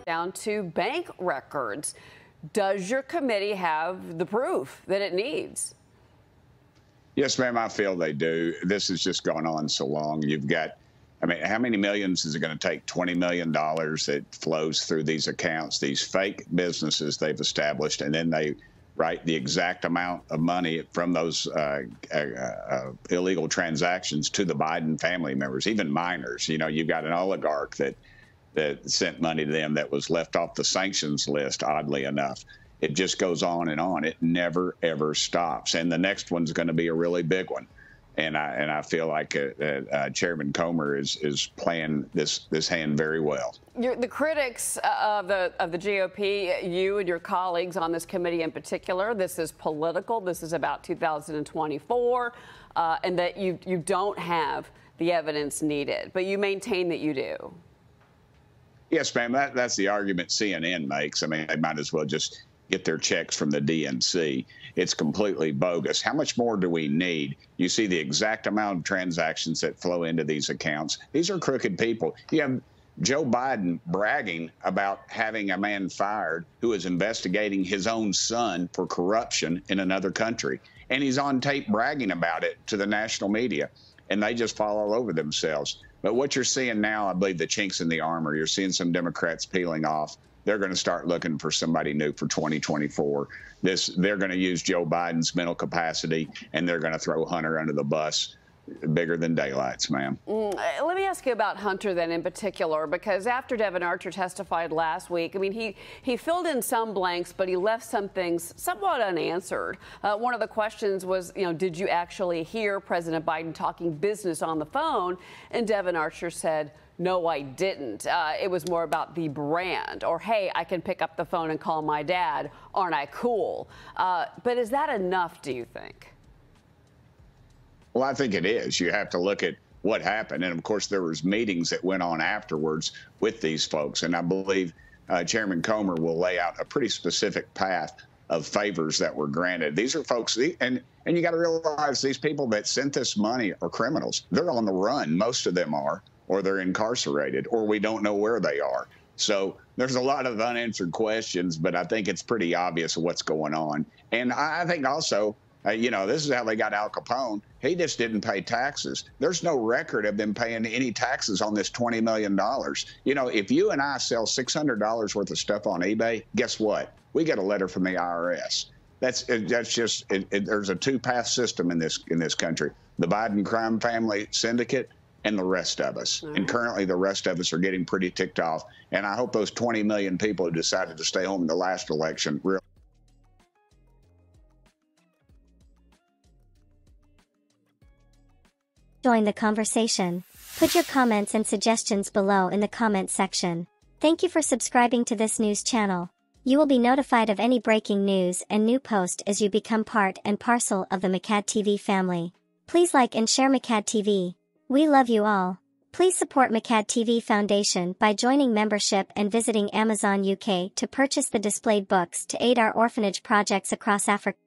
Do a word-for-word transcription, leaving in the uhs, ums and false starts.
Down to bank records. Does your committee have the proof that it needs? Yes, ma'am, I feel they do. This has just gone on so long. You've got, I mean, how many millions is it going to take? twenty million dollars that flows through these accounts, these fake businesses they've established, and then they write the exact amount of money from those uh, uh, uh, illegal transactions to the Biden family members, even minors. You know, you've got an oligarch that that sent money to them that was left off the sanctions list, oddly enough. It just goes on and on. It never, ever stops. And the next one's going to be a really big one. And I and I feel like uh, uh, Chairman Comer is is playing this this hand very well. You're, the critics of the of the G O P, you and your colleagues on this committee in particular, this is political. This is about two thousand twenty-four, uh, and that you you don't have the evidence needed, but you maintain that you do. Yes, ma'am. That, that's the argument C N N makes. I mean, they might as well just get their checks from the D N C. It's completely bogus. How much more do we need? You see the exact amount of transactions that flow into these accounts. These are crooked people. You have Joe Biden bragging about having a man fired who is investigating his own son for corruption in another country. And he's on tape bragging about it to the national media. And they just fall all over themselves. But what you're seeing now, I believe the chinks in the armor, you're seeing some Democrats peeling off. They're going to start looking for somebody new for twenty twenty-four. This, they're going to use Joe Biden's mental capacity, and they're going to throw Hunter under the bus. Bigger than daylights, ma'am. Mm, let me ask you about Hunter then in particular, because after Devon Archer testified last week, I mean, he, he filled in some blanks, but he left some things somewhat unanswered. Uh, one of the questions was, you know, did you actually hear President Biden talking business on the phone? And Devon Archer said, no, I didn't. Uh, it was more about the brand, or, hey, I can pick up the phone and call my dad. Aren't I cool? Uh, but is that enough, do you think? Well, I think it is. You have to look at what happened. And, of course, there was meetings that went on afterwards with these folks. And I believe uh, Chairman Comer will lay out a pretty specific path of favors that were granted. These are folks, and, and you got to realize these people that sent this money are criminals. They're on the run. Most of them are, or they're incarcerated, or we don't know where they are. So there's a lot of unanswered questions, but I think it's pretty obvious what's going on. And I think also, Uh, you know, this is how they got Al Capone. He just didn't pay taxes. There's no record of them paying any taxes on this twenty million dollars. You know, if you and I sell six hundred dollars worth of stuff on eBay, guess what? We get a letter from the I R S. That's that's just it, it, there's a two-path system in this in this country. The Biden crime family syndicate and the rest of us. Mm-hmm. And currently the rest of us are getting pretty ticked off. And I hope those twenty million people who decided to stay home in the last election really join the conversation. Put your comments and suggestions below in the comment section. Thank you for subscribing to this news channel. You will be notified of any breaking news and new post as you become part and parcel of the McCad T V family. Please like and share McCad T V. We love you all. Please support McCad T V Foundation by joining membership and visiting Amazon U K to purchase the displayed books to aid our orphanage projects across Africa.